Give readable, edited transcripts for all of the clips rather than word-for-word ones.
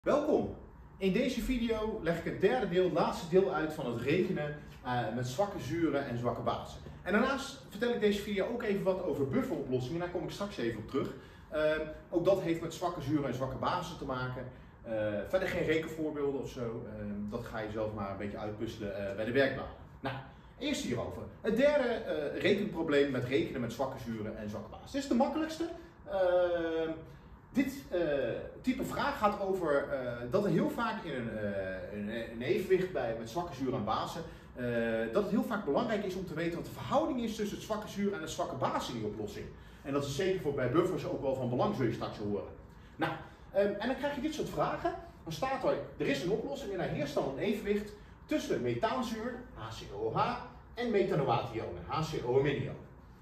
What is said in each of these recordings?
Welkom! In deze video leg ik het derde deel, het laatste deel uit van het rekenen met zwakke zuren en zwakke bazen. En daarnaast vertel ik deze video ook even wat over bufferoplossingen, daar kom ik straks even op terug. Ook dat heeft met zwakke zuren en zwakke bazen te maken. Verder geen rekenvoorbeelden of zo, dat ga je zelf maar een beetje uitpuzzelen bij de werkbladen. Nou, eerst hierover. Het derde rekenprobleem met rekenen met zwakke zuren en zwakke bazen. Dit is de makkelijkste. Dit type vraag gaat over dat er heel vaak in een evenwicht met zwakke zuren en bazen, dat het heel vaak belangrijk is om te weten wat de verhouding is tussen het zwakke zuur en het zwakke baas in die oplossing. En dat is zeker voor bij buffers ook wel van belang, zul je straks horen. Nou, en dan krijg je dit soort vragen. Dan staat er is een oplossing en daar heerst dan een evenwicht tussen methaanzuur, HCOH, en methanoationen, HCO-ionen.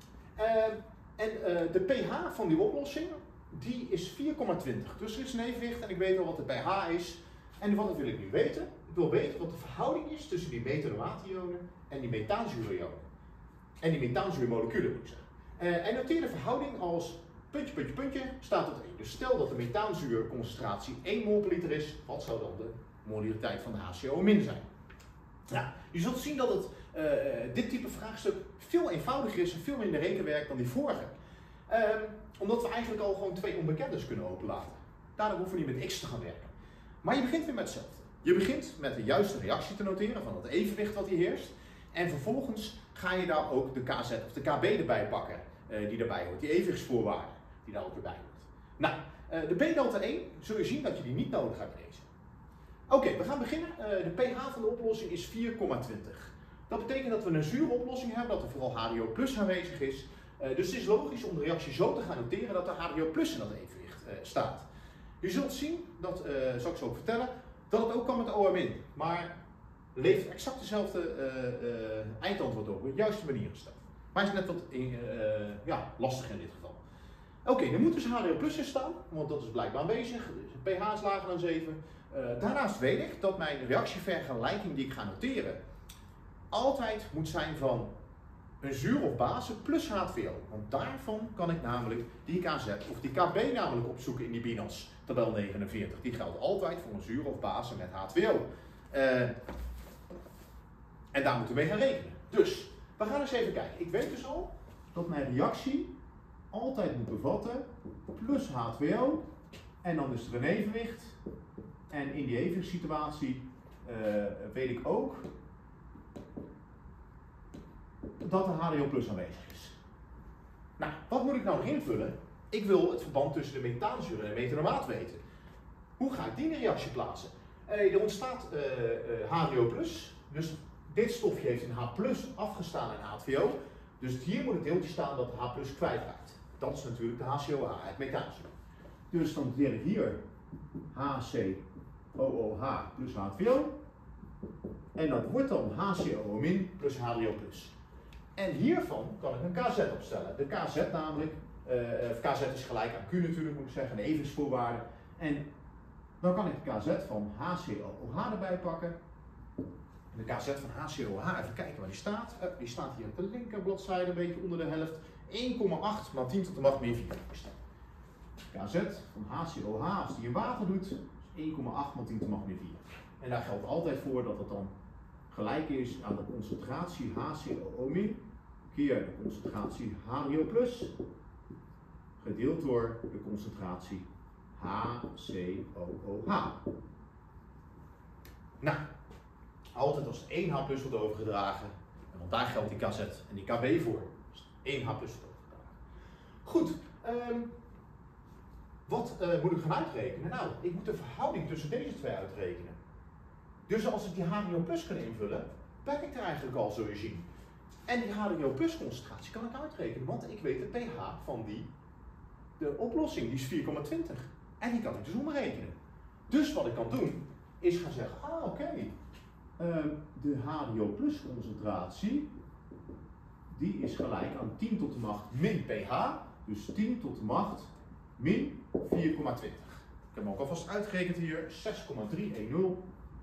En de pH van die oplossing, die is 4,20. Dus er is een evenwicht en ik weet al wat de pH is. En wat wil ik nu weten? Ik wil weten wat de verhouding is tussen die methanoationen en die methaanzuurionen. En die methaanzuurmoleculen moet ik zeggen. En noteer de verhouding als puntje, puntje, puntje staat tot 1. Dus stel dat de methaanzuurconcentratie 1 mol per liter is, wat zou dan de molariteit van de HCO- zijn? Nou, je zult zien dat dit type vraagstuk veel eenvoudiger is en veel minder rekenwerk dan die vorige. Omdat we eigenlijk al gewoon twee onbekendes kunnen openlaten. Daardoor hoeven we niet met x te gaan werken. Maar je begint weer met hetzelfde. Je begint met de juiste reactie te noteren van het evenwicht wat hier heerst. En vervolgens ga je daar ook de KZ of de KB erbij pakken die daarbij hoort. Die evenwichtsvoorwaarde die daar ook erbij hoort. Nou, de B-delta 1 zul je zien dat je die niet nodig hebt bij deze. Oké, we gaan beginnen. De pH van de oplossing is 4,20. Dat betekent dat we een zure oplossing hebben, dat er vooral HDO plus aanwezig is. Dus het is logisch om de reactie zo te gaan noteren dat er HDO plus in dat evenwicht staat. Je zult zien, dat zal ik zo ook vertellen, dat het ook kan met OH-. Maar levert exact dezelfde eindantwoord op, op de juiste manier gesteld. Maar is net wat lastig in dit geval. Oké, er moet dus HDO plus in staan, want dat is blijkbaar aanwezig. Dus pH is lager dan 7. Daarnaast weet ik dat mijn reactievergelijking die ik ga noteren altijd moet zijn van een zuur of base plus H2O. Want daarvan kan ik namelijk die KZ of die KB namelijk opzoeken in die BINAS, tabel 49. Die geldt altijd voor een zuur of base met H2O. En daar moeten we mee gaan rekenen. Dus, we gaan eens even kijken. Ik weet dus al dat mijn reactie altijd moet bevatten plus H2O. En dan is er een evenwicht. En in die evenwichtssituatie weet ik ook dat er HDO plus aanwezig is. Nou, wat moet ik nou nog invullen? Ik wil het verband tussen de methaanzuur en de methanoaat weten. Hoe ga ik die in de reactie plaatsen? Er ontstaat HDO plus, dus dit stofje heeft een H plus afgestaan in H2O. Dus hier moet het deeltje staan dat de H plus kwijtraakt. Dat is natuurlijk de HCOH, het methaanzuur. Dus dan noteer ik hier HCOOH plus H2O. En dat wordt dan HCO- plus HDO plus. En hiervan kan ik een KZ opstellen. De KZ namelijk, KZ is gelijk aan Q natuurlijk moet ik zeggen, de evenwichtsvoorwaarde. En dan kan ik de KZ van HCOOH erbij pakken. De KZ van HCOOH, even kijken waar die staat. Die staat hier op de linkerbladzijde, een beetje onder de helft. 1,8 maal 10 tot de macht min 4. KZ van HCOH, als die in water doet, is 1,8 maal 10 tot de macht min 4. En daar geldt altijd voor dat het dan gelijk is aan de concentratie HCO- keer de concentratie HDO plus gedeeld door de concentratie HCOOH. Nou, altijd als 1 H plus wordt overgedragen, want daar geldt die KZ en die KB voor. Dus 1 H plus wordt overgedragen. Goed, wat moet ik gaan uitrekenen? Nou, ik moet de verhouding tussen deze twee uitrekenen. Dus als ik die HDO plus kan invullen, ben ik er eigenlijk al, zul je zien. En die HDO plus concentratie kan ik uitrekenen, want ik weet de pH van de oplossing, die is 4,20. En die kan ik dus omrekenen. Dus wat ik kan doen, is gaan zeggen, de HDO plus concentratie, die is gelijk aan 10 tot de macht min pH, dus 10 tot de macht min 4,20. Ik heb hem ook alvast uitgerekend hier, 6,310.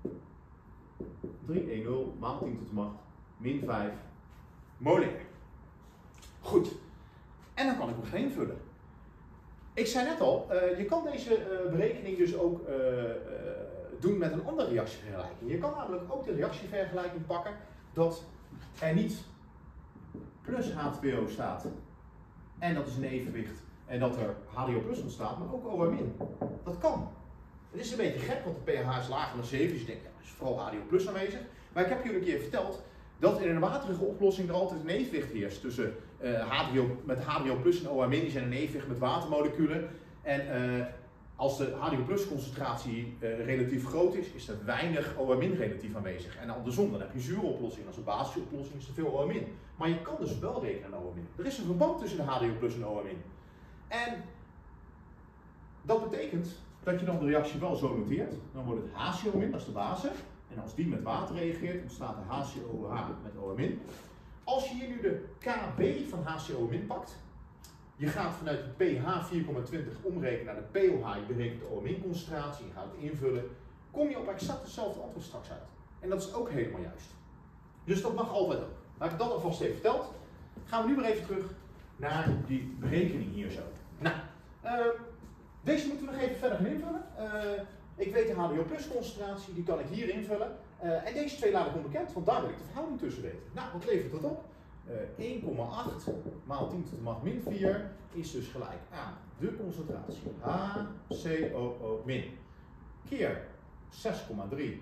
310 maal 10 tot de macht min 5 molair. Goed, en dan kan ik nog gaan invullen. Ik zei net al, je kan deze berekening dus ook doen met een andere reactievergelijking. Je kan namelijk ook de reactievergelijking pakken dat er niet plus H2O staat en dat is een evenwicht en dat er HDO plus ontstaat, maar ook OH min. Dat kan. Het is een beetje gek, want de pH is lager dan 7, dus je denkt, ja, er is vooral HDO plus aanwezig. Maar ik heb jullie een keer verteld dat in een waterige oplossing er altijd een evenwicht heerst tussen met HDO plus en OH min, die zijn een evenwicht met watermoleculen. En als de HDO plus concentratie relatief groot is, is er weinig OH min relatief aanwezig. En andersom, dan heb je een zure oplossing. Als een basische oplossing is er veel OH min. Maar je kan dus wel rekenen aan OH min. Er is een verband tussen de HDO plus en OH min. En dat betekent dat je dan de reactie wel zo noteert. Dan wordt het HCO min, dat is de basis. En als die met water reageert, ontstaat de HCOH met OH min. Als je hier nu de KB van HCO min pakt, je gaat vanuit de pH 4,20 omrekenen naar de pOH, je berekent de OH min concentratie, je gaat het invullen, kom je op exact hetzelfde antwoord straks uit. En dat is ook helemaal juist. Dus dat mag altijd ook. Nou, heb ik dat alvast even verteld. Gaan we nu weer even terug naar die berekening hier zo. Nou, deze moeten we nog even verder gaan invullen. Ik weet de HDO plus concentratie, die kan ik hier invullen. En deze twee laat ik onbekend, want daar wil ik de verhouding tussen weten. Nou, wat levert dat op? 1,8 maal 10 tot de macht min 4 is dus gelijk aan de concentratie HCOO min keer 6,310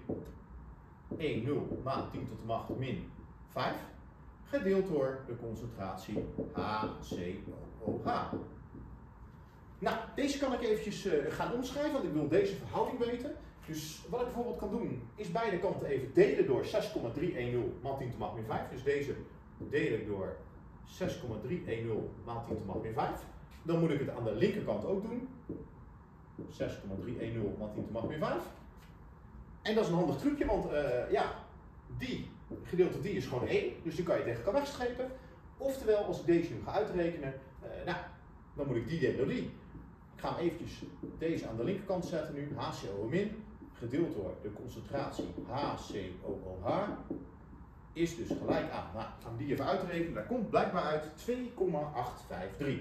maal 10 tot de macht min 5 gedeeld door de concentratie HCOOH. Nou, deze kan ik eventjes gaan omschrijven, want ik wil deze verhouding weten. Dus wat ik bijvoorbeeld kan doen, is beide kanten even delen door 6,310 maal 10 tot de macht min 5. Dus deze deel ik door 6,310 maal 10 tot de macht min 5. Dan moet ik het aan de linkerkant ook doen. 6,310 maal 10 tot de macht min 5. En dat is een handig trucje, want ja, die gedeeld door die is gewoon 1. Dus die kan je tegen elkaar wegstrepen. Oftewel, als ik deze nu ga uitrekenen, nou, dan moet ik die delen door die. Ik ga hem eventjes deze aan de linkerkant zetten nu. HCO min gedeeld door de concentratie HCOOH is dus gelijk aan. Nou, ik ga hem die even uitrekenen. Daar komt blijkbaar uit 2,853.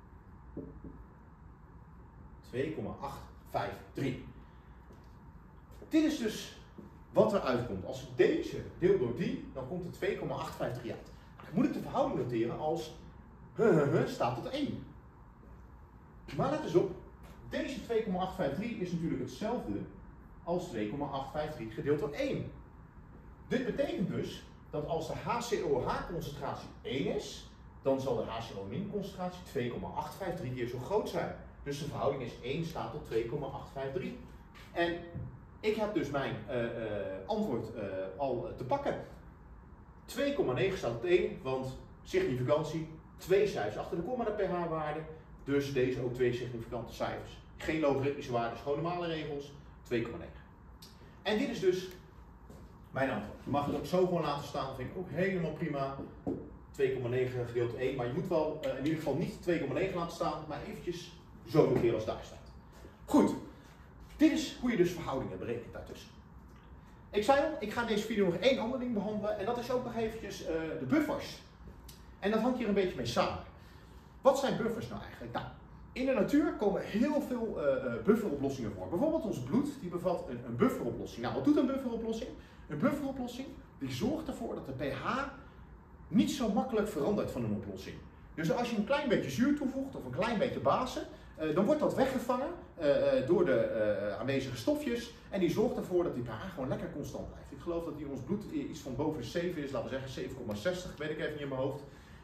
2,853. Dit is dus wat er uitkomt. Als ik deze deel door die, dan komt er 2,853 uit. Dan moet ik de verhouding noteren als staat tot 1. Maar let eens op, deze 2,853 is natuurlijk hetzelfde als 2,853 gedeeld door 1. Dit betekent dus dat als de HCOH-concentratie 1 is, dan zal de HCO- concentratie 2,853 keer zo groot zijn. Dus de verhouding is 1 staat tot 2,853. En ik heb dus mijn antwoord al te pakken. 2,9 staat tot 1, want significantie, 2 cijfers achter de komma de pH-waarde. Dus deze ook 2 significante cijfers. Geen logaritmische waarden, gewoon normale regels. 2,9. En dit is dus mijn antwoord. Je mag het ook zo gewoon laten staan, vind ik ook helemaal prima. 2,9 gedeeld door 1. Maar je moet wel in ieder geval niet 2,9 laten staan, maar eventjes zo noteren als daar staat. Goed. Dit is hoe je dus verhoudingen berekent daartussen. Ik zei al, ik ga in deze video nog één ander ding behandelen. En dat is ook nog eventjes de buffers. En dat hangt hier een beetje mee samen. Wat zijn buffers nou eigenlijk? Nou, in de natuur komen heel veel bufferoplossingen voor. Bijvoorbeeld ons bloed, die bevat een bufferoplossing. Nou, wat doet een bufferoplossing? Een bufferoplossing die zorgt ervoor dat de pH niet zo makkelijk verandert van een oplossing. Dus als je een klein beetje zuur toevoegt of een klein beetje base, dan wordt dat weggevangen door de aanwezige stofjes en die zorgt ervoor dat die pH gewoon lekker constant blijft. Ik geloof dat die in ons bloed iets van boven de 7 is, laten we zeggen 7,60, weet ik even niet in mijn hoofd.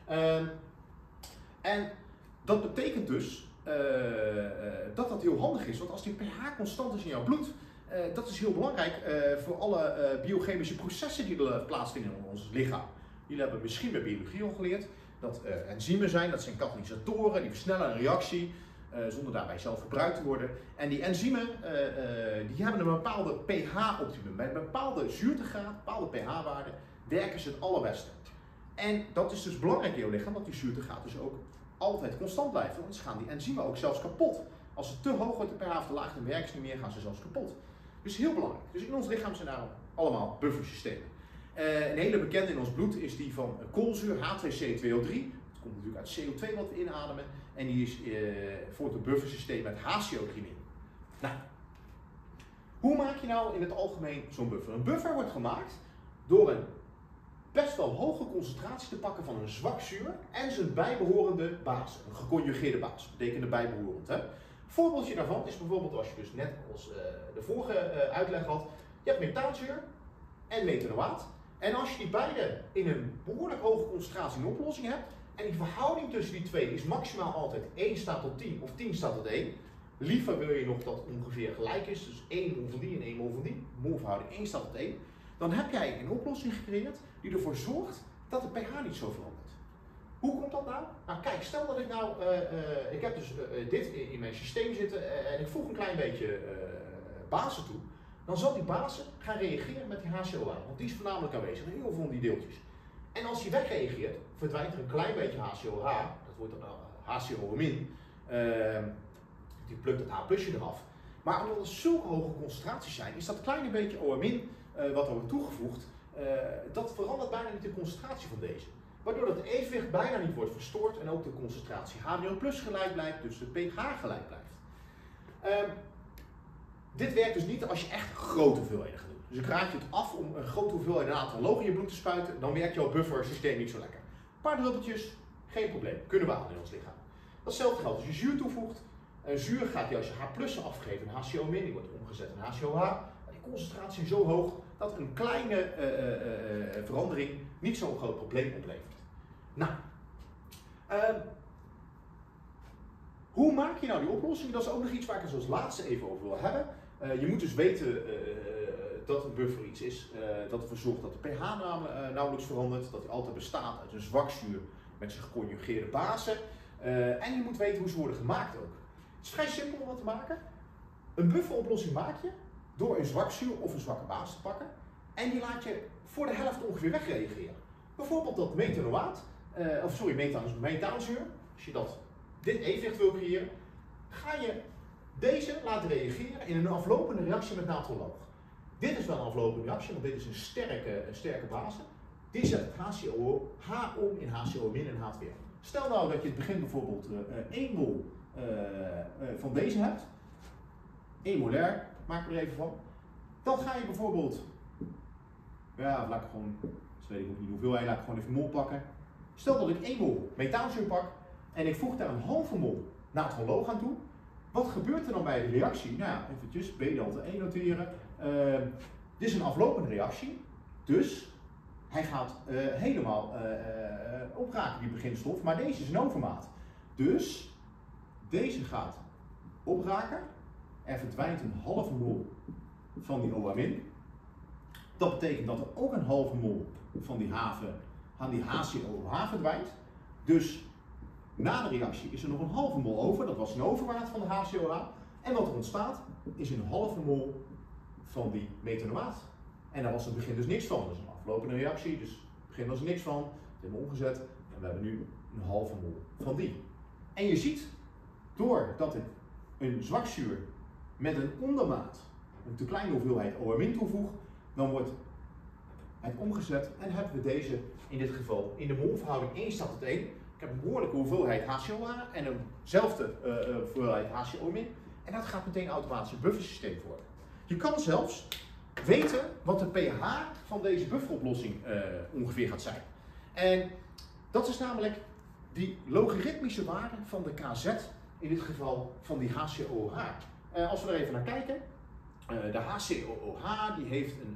En dat betekent dus dat dat heel handig is, want als die pH constant is in jouw bloed, dat is heel belangrijk voor alle biochemische processen die er plaatsvinden in ons lichaam. Jullie hebben misschien bij biologie al geleerd dat enzymen zijn, dat zijn katalysatoren, die versnellen een reactie zonder daarbij zelf verbruikt te worden. En die enzymen die hebben een bepaalde pH-optimum. Bij een bepaalde zuurtegraad, een bepaalde pH-waarde, werken ze het allerbeste. En dat is dus belangrijk in jouw lichaam, dat die zuurtegraad dus ook altijd constant blijft. Want anders gaan die enzymen ook zelfs kapot. Als ze te hoog wordt de pH of te laag, dan werken ze niet meer, gaan ze zelfs kapot. Dus heel belangrijk. Dus in ons lichaam zijn daarom allemaal buffersystemen. Een hele bekende in ons bloed is die van koolzuur, H2C2O3. komt natuurlijk uit CO2 wat we inademen. En die is voor het buffersysteem met HCO3 in. Nou, hoe maak je nou in het algemeen zo'n buffer? Een buffer wordt gemaakt door een best wel hoge concentratie te pakken van een zwak zuur en zijn bijbehorende base. Een geconjugeerde base, betekent bijbehorend. Hè? Een voorbeeldje daarvan is bijvoorbeeld als je dus net als de vorige uitleg had, je hebt methaanzuur en methanoaat. En als je die beide in een behoorlijk hoge concentratie in oplossing hebt, en die verhouding tussen die twee is maximaal altijd 1 staat tot 10 of 10 staat tot 1. Liever wil je nog dat het ongeveer gelijk is, dus 1 mol van die en 1 mol van die. Molverhouding 1 staat tot 1. Dan heb jij een oplossing gecreëerd die ervoor zorgt dat de pH niet zo verandert. Hoe komt dat nou? Nou kijk, stel dat ik nou, ik heb dus dit in mijn systeem zitten en ik voeg een klein beetje base toe. Dan zal die base gaan reageren met die HCOA, want die is voornamelijk aanwezig in heel veel van die deeltjes. En als die wegreageert, verdwijnt er een klein beetje HCOH, dat wordt dan HCO-. Die plukt het H-plusje eraf. Maar omdat er zulke hoge concentraties zijn, is dat kleine beetje OH- wat er wordt toegevoegd, dat verandert bijna niet de concentratie van deze. Waardoor het evenwicht bijna niet wordt verstoord en ook de concentratie HBO+ gelijk blijft, dus de pH gelijk blijft. Dit werkt dus niet als je echt grote hoeveelheden gaat doen. Dus ik raad je het af om een grote hoeveelheid natronloog in je bloed te spuiten, dan werkt jouw buffersysteem niet zo lekker. Een paar druppeltjes, geen probleem, kunnen we aan in ons lichaam. Datzelfde geldt als je zuur toevoegt. Zuur gaat juist je H+ afgeven, een HCO-, die wordt omgezet in HCOH. Die concentratie is zo hoog dat een kleine verandering niet zo'n groot probleem oplevert. Nou, hoe maak je nou die oplossing? Dat is ook nog iets waar ik het als laatste even over wil hebben. Je moet dus weten dat een buffer iets is dat ervoor zorgt dat de pH nauwelijks verandert, dat hij altijd bestaat uit een zwak zuur met zijn geconjugeerde base. En je moet weten hoe ze worden gemaakt ook. Het is vrij simpel om wat te maken. Een bufferoplossing maak je door een zwak zuur of een zwakke base te pakken en die laat je voor de helft ongeveer wegreageren. Bijvoorbeeld dat methaanzuur, als je dit evenwicht wil creëren, ga je deze laten reageren in een aflopende reactie met natronloog. Dit is wel een aflopende reactie, want dit is een sterke base. Die zet het HCOH om in HCO- en H2. Stel nou dat je het begin bijvoorbeeld 1 mol van deze hebt, 1 molair, maak er even van. Dan ga je bijvoorbeeld, ja, laat ik gewoon, dus weet ik ook niet hoeveel, laat ik gewoon even mol pakken. Stel dat ik 1 mol methaanzuur pak en ik voeg daar een halve mol natronloog aan toe. Wat gebeurt er dan bij de reactie? Nou ja, eventjes B-delta 1 noteren. Dit is een aflopende reactie, dus hij gaat helemaal opraken, die beginstof, maar deze is een overmaat. Dus deze gaat opraken, er verdwijnt een halve mol van die OH-. Dat betekent dat er ook een halve mol van die HCOH verdwijnt. Dus na de reactie is er nog een halve mol over, dat was een overmaat van de HCOH. En wat er ontstaat is een halve mol van die methanoaat. En daar was in het begin dus niks van. Dat is een aflopende reactie, dus in het begin was er niks van. Dat hebben we omgezet en we hebben nu een halve mol van die. En je ziet, doordat ik een zwakzuur met een ondermaat, een te kleine hoeveelheid OH- toevoeg, dan wordt het omgezet en hebben we deze in dit geval in de molverhouding 1 staat tot 1. Ik heb een behoorlijke hoeveelheid HCOH en eenzelfde hoeveelheid HCO-. En dat gaat meteen automatisch een buffersysteem worden. Je kan zelfs weten wat de pH van deze bufferoplossing ongeveer gaat zijn. En dat is namelijk die logaritmische waarde van de Kz, in dit geval van die HCOH. Als we er even naar kijken, de HCOH die heeft een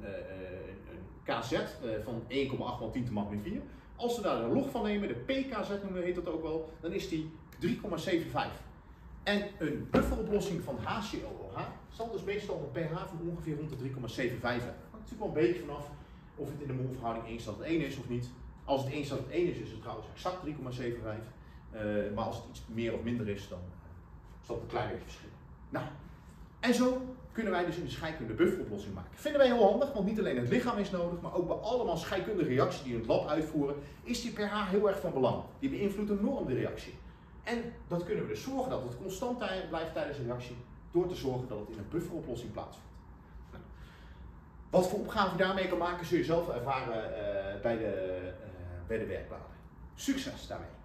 Kz van 1,8 x 10 to magnitude 4. Als we daar een log van nemen, de pKz noemen heet dat ook wel, dan is die 3,75. En een bufferoplossing van HCOH zal dus meestal een pH van ongeveer rond de 3,75 hebben. Dat hangt natuurlijk wel een beetje vanaf of het in de molverhouding 1 staat tot 1 is of niet. Als het 1 staat tot 1 is het trouwens exact 3,75. Maar als het iets meer of minder is, dan zal het een klein beetje verschillen. Nou, en zo kunnen wij dus in de scheikunde bufferoplossing maken. Vinden wij heel handig, want niet alleen het lichaam is nodig, maar ook bij allemaal scheikundige reacties die we in het lab uitvoeren, is die pH heel erg van belang. Die beïnvloedt enorm de reactie. En dat kunnen we dus zorgen dat het constant blijft tijdens de reactie, door te zorgen dat het in een bufferoplossing plaatsvindt. Nou, wat voor opgave je daarmee kan maken, zul je zelf ervaren bij de werkbladen. Succes daarmee!